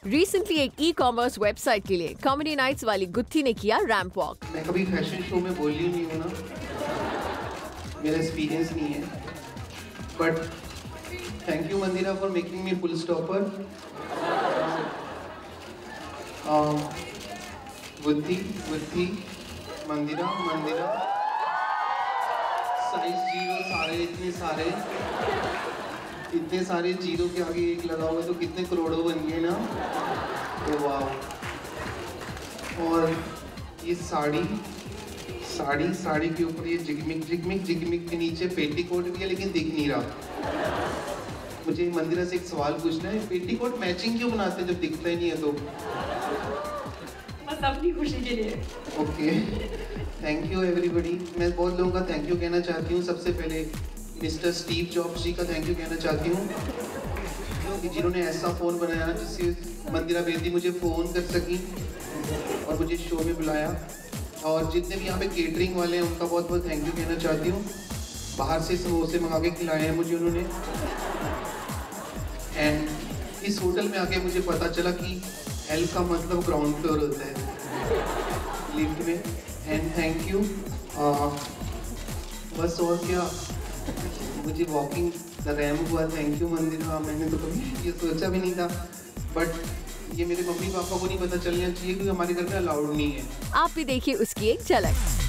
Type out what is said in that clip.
Recently एक e-commerce website के लिए कॉमेडी नाइट्स वाली गुत्थी ने किया रैंप वॉक। मैं कभी फैशन शो में बोली नहीं हूँ ना, मेरा एक्सपीरियंस नहीं है, but thank you Mandira for making me full stopper. Gutthi Gutthi Mandira Mandira, size zero सारे, इतने सारे जीरो के आगे एक लगा हुआ तो कितने करोड़ों बन गए ना। तो वाह। और ये साड़ी के ऊपर ये जिगमिग के नीचे पेटीकोट भी है, लेकिन दिख नहीं रहा। मुझे मंदिरा से एक सवाल पूछना है, पेटीकोट मैचिंग क्यों बनाते हैं जब दिखता ही नहीं है? तो बस अपनी खुशी के लिए। Okay, thank you everybody. मैं बहुत लोगों का थैंक यू कहना चाहती हूँ। सबसे पहले मिस्टर स्टीव जॉब्स जी का थैंक यू कहना चाहती हूँ कि जिन्होंने ऐसा फ़ोन बनाया जिससे मंदिरा बेदी मुझे फ़ोन कर सकी और मुझे शो में बुलाया। और जितने भी यहाँ पे केटरिंग वाले हैं उनका बहुत बहुत थैंक यू कहना चाहती हूँ। बाहर से समोसे मंगा के खिलाए हैं मुझे उन्होंने। एंड इस होटल में आके मुझे पता चला कि एल का मतलब ग्राउंड फ्लोर होता है लिफ्ट में। And thank you. बस और क्या, मुझे वॉकिंग द रैम्प हुआ। Thank you Mandira. मैंने तो कभी ये सोचा भी नहीं था, बट ये मेरे मम्मी पापा को नहीं पता चलना चाहिए क्योंकि हमारे घर में अलाउड नहीं है। आप भी देखिए उसकी एक झलक।